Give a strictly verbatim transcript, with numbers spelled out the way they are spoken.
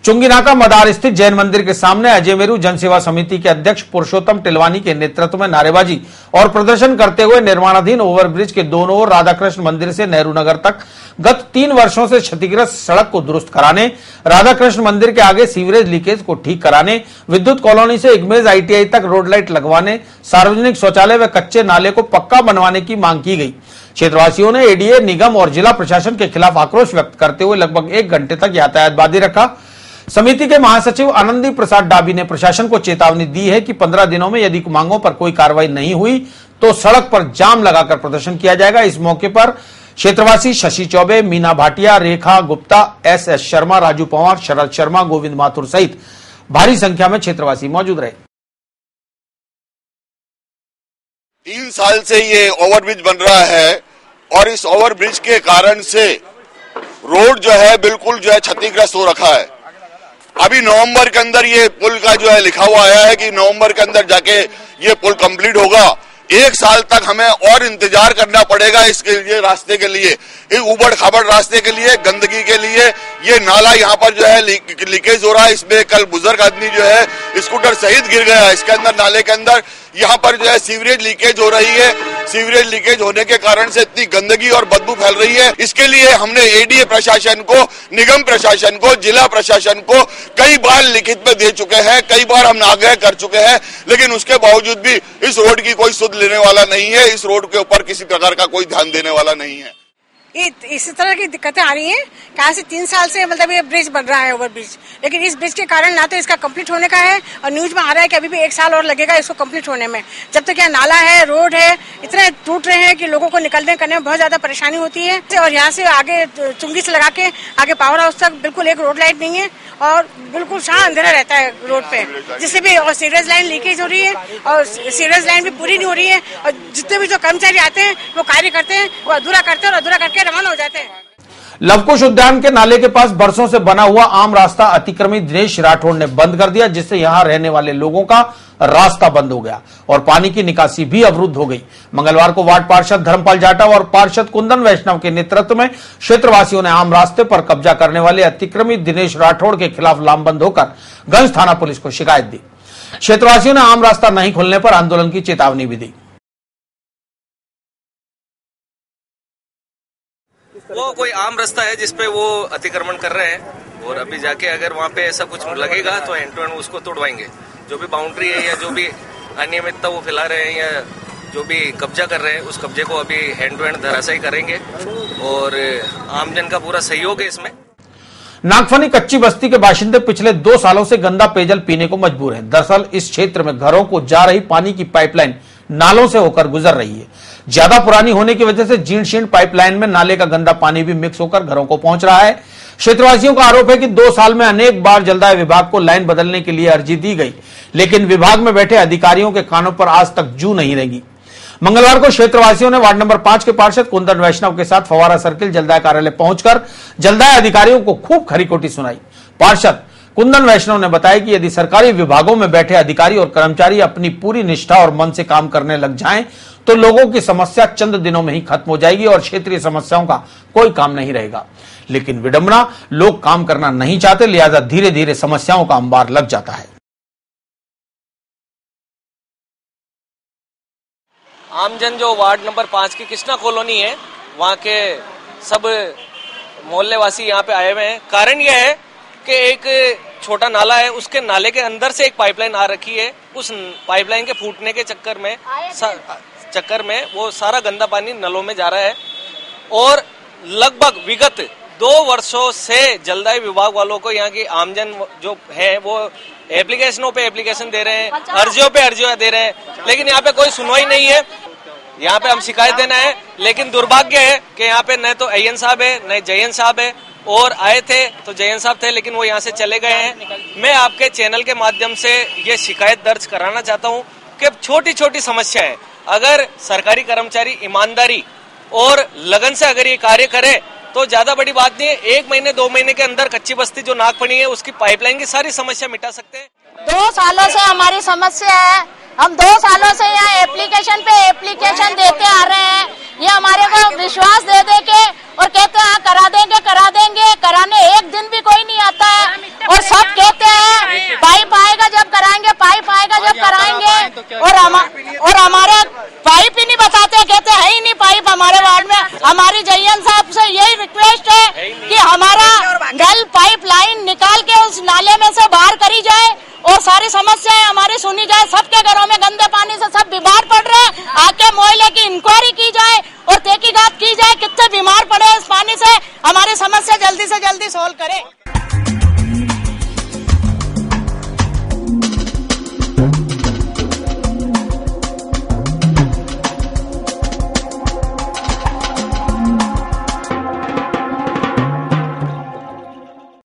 चुंगीनाका मदार स्थित जैन मंदिर के सामने अजय मेरू जनसेवा समिति के अध्यक्ष पुरुषोत्तम टिलवानी के नेतृत्व में नारेबाजी और प्रदर्शन करते हुए निर्माणाधीन ओवरब्रिज के दोनों ओर राधाकृष्ण मंदिर से नेहरू नगर तक गत तीन वर्षों से क्षतिग्रस्त सड़क को दुरुस्त कराने, राधाकृष्ण मंदिर के आगे सीवरेज लीकेज को ठीक कराने, विद्युत कॉलोनी से इग्मेज आईटीआई तक रोड लाइट लगवाने, सार्वजनिक शौचालय व कच्चे नाले को पक्का बनवाने की मांग की गई। क्षेत्रवासियों ने एडीए, निगम और जिला प्रशासन के खिलाफ आक्रोश व्यक्त करते हुए लगभग एक घंटे तक यातायात बाधित रखा। समिति के महासचिव आनंदी प्रसाद डाबी ने प्रशासन को चेतावनी दी है कि पंद्रह दिनों में यदि मांगों पर कोई कार्रवाई नहीं हुई तो सड़क पर जाम लगाकर प्रदर्शन किया जाएगा। इस मौके पर क्षेत्रवासी शशि चौबे, मीना भाटिया, रेखा गुप्ता, एस एस शर्मा, राजू पवार, शरद शर्मा, गोविंद माथुर सहित भारी संख्या में क्षेत्रवासी मौजूद रहे। तीन साल से ये ओवरब्रिज बन रहा है और इस ओवरब्रिज के कारण से रोड जो है बिल्कुल जो है क्षतिग्रस्त हो रखा है। अभी नवंबर के अंदर ये पुल का जो है लिखा हुआ आया है कि नवंबर के अंदर जाके ये पुल कंप्लीट होगा। एक साल तक हमें और इंतजार करना पड़ेगा इसके लिए, रास्ते के लिए, इस उबड़ खाबड़ रास्ते के लिए, गंदगी के लिए। ये नाला यहाँ पर जो है लीकेज हो रहा है, इसमें कल बुजुर्ग आदमी जो है स्कूटर सहित गिर गया। इसके अंदर नाले के अंदर यहाँ पर जो है सीवरेज लीकेज हो रही है। सीवरेज लीकेज होने के कारण से इतनी गंदगी और बदबू फैल रही है। इसके लिए हमने एडीए प्रशासन को, निगम प्रशासन को, जिला प्रशासन को कई बार लिखित में दे चुके हैं, कई बार हम आग्रह कर चुके हैं, लेकिन उसके बावजूद भी इस रोड की कोई सुध लेने वाला नहीं है। इस रोड के ऊपर किसी प्रकार का कोई ध्यान देने वाला नहीं है। इसी तरह की दिक्कतें आ रही हैं। कहाँ से तीन साल से मतलब ये ब्रिज बन रहा है, ओवर ब्रिज, लेकिन इस ब्रिज के कारण ना तो इसका कंप्लीट होने का है और न्यूज में आ रहा है कि अभी भी एक साल और लगेगा इसको कंप्लीट होने में। जब तक यहाँ नाला है, रोड है, इतने टूट रहे हैं कि लोगों को निकलने करने में बहुत ज्यादा परेशानी होती है। और यहाँ से आगे चुंगी से लगा के आगे पावर हाउस तक बिल्कुल एक रोड लाइट नहीं है और बिल्कुल शाह अंधेरा रहता है रोड पे, जिससे भी और सीवरेज लाइन लीकेज हो रही है और सीवरेज लाइन भी पूरी नहीं हो रही है। और जितने भी जो कर्मचारी आते हैं वो कार्य करते हैं, वो अधूरा करते हैं और अधूरा करके रवाना हो जाते हैं। लवकुश उद्यान के नाले के पास बरसों से बना हुआ आम रास्ता अतिक्रमी दिनेश राठौड़ ने बंद कर दिया, जिससे यहां रहने वाले लोगों का रास्ता बंद हो गया और पानी की निकासी भी अवरुद्ध हो गई। मंगलवार को वार्ड पार्षद धर्मपाल जाटव और पार्षद कुंदन वैष्णव के नेतृत्व में क्षेत्रवासियों ने आम रास्ते पर कब्जा करने वाले अतिक्रमी दिनेश राठौड़ के खिलाफ लामबंद होकर गंज थाना पुलिस को शिकायत दी। क्षेत्रवासियों ने आम रास्ता नहीं खुलने पर आंदोलन की चेतावनी भी दी। वो कोई आम रास्ता है जिसपे वो अतिक्रमण कर रहे हैं और अभी जाके अगर वहाँ पे ऐसा कुछ लगेगा तो एंड टू एंड उसको तोड़वाएंगे। जो भी बाउंड्री है या जो भी अनियमितता वो फैला रहे हैं या जो भी कब्जा कर रहे हैं उस कब्जे को अभी हैंड टू हैंड धराशायी करेंगे और आमजन का पूरा सहयोग है इसमें। नागफनी कच्ची बस्ती के बाशिंदे पिछले दो सालों से गंदा पेयजल पीने को मजबूर हैं। दरअसल इस क्षेत्र में घरों को जा रही पानी की पाइपलाइन नालों से होकर गुजर रही है। ज्यादा पुरानी होने की वजह से जीर्ण शीर्ण पाइपलाइन में नाले का गंदा पानी भी मिक्स होकर घरों को पहुंच रहा है। क्षेत्रवासियों का आरोप है कि दो साल में अनेक बार जलदाय विभाग को लाइन बदलने के लिए अर्जी दी गई, लेकिन विभाग में बैठे अधिकारियों के कानों पर आज तक जू नहीं रेंगी। मंगलवार को क्षेत्रवासियों ने वार्ड नंबर पांच के पार्षद कुंदन वैष्णव के साथ फवारा सर्किल जलदाय कार्यालय पहुंचकर जलदाय अधिकारियों को खूब खरीखोटी सुनाई। पार्षद कुंदन वैष्णव ने बताया कि यदि सरकारी विभागों में बैठे अधिकारी और कर्मचारी अपनी पूरी निष्ठा और मन से काम करने लग जाएं, तो लोगों की समस्या चंद दिनों में ही खत्म हो जाएगी और क्षेत्रीय समस्याओं का कोई काम नहीं रहेगा। लेकिन विडंबना, लोग काम करना नहीं चाहते, लिहाजा धीरे धीरे समस्याओं का अंबार लग जाता है। आमजन जो वार्ड नंबर पांच की कृष्णा कॉलोनी है, वहाँ के सब मोहल्ले वासी यहाँ पे आए हुए हैं। कारण यह है कि एक छोटा नाला है, उसके नाले के अंदर से एक पाइपलाइन आ रखी है। उस पाइपलाइन के फूटने के चक्कर में चक्कर में वो सारा गंदा पानी नलों में जा रहा है और लगभग विगत दो वर्षों से जलदाय विभाग वालों को यहाँ की आमजन जो है वो एप्लीकेशनों पे एप्लीकेशन दे रहे हैं, अर्जियों पे अर्जियां दे रहे हैं, लेकिन यहाँ पे कोई सुनवाई नहीं है। यहाँ पे हम शिकायत देना है, लेकिन दुर्भाग्य है कि यहाँ पे न तो अय्यन साहब है न जयंत साहब है, और आए थे तो जयंत साहब थे लेकिन वो यहाँ से चले गए हैं। मैं आपके चैनल के माध्यम से ये शिकायत दर्ज कराना चाहता हूँ कि छोटी छोटी समस्या है, अगर सरकारी कर्मचारी ईमानदारी और लगन से अगर ये कार्य करे तो ज्यादा बड़ी बात नहीं है। एक महीने दो महीने के अंदर कच्ची बस्ती जो नागफनी है उसकी पाइपलाइन की सारी समस्या मिटा सकते हैं। दो सालों से हमारी समस्या है, हम दो सालों से यहाँ एप्लीकेशन पे एप्लीकेशन देते आ रहे हैं। ये हमारे को विश्वास दे दे के और कहते हैं करा देंगे करा देंगे, कराने एक दिन भी कोई नहीं आता है और सब निकाल के उस नाले में से बाहर करी जाए और सारी समस्याएं हमारी सुनी जाए। सबके घरों में गंदे पानी से सब बीमार पड़ रहे हैं, आके मोहल्ले की इंक्वायरी की जाए और तहकीकात की जाए कितने बीमार पड़े इस पानी से, हमारी समस्या जल्दी से जल्दी सोल्व करे।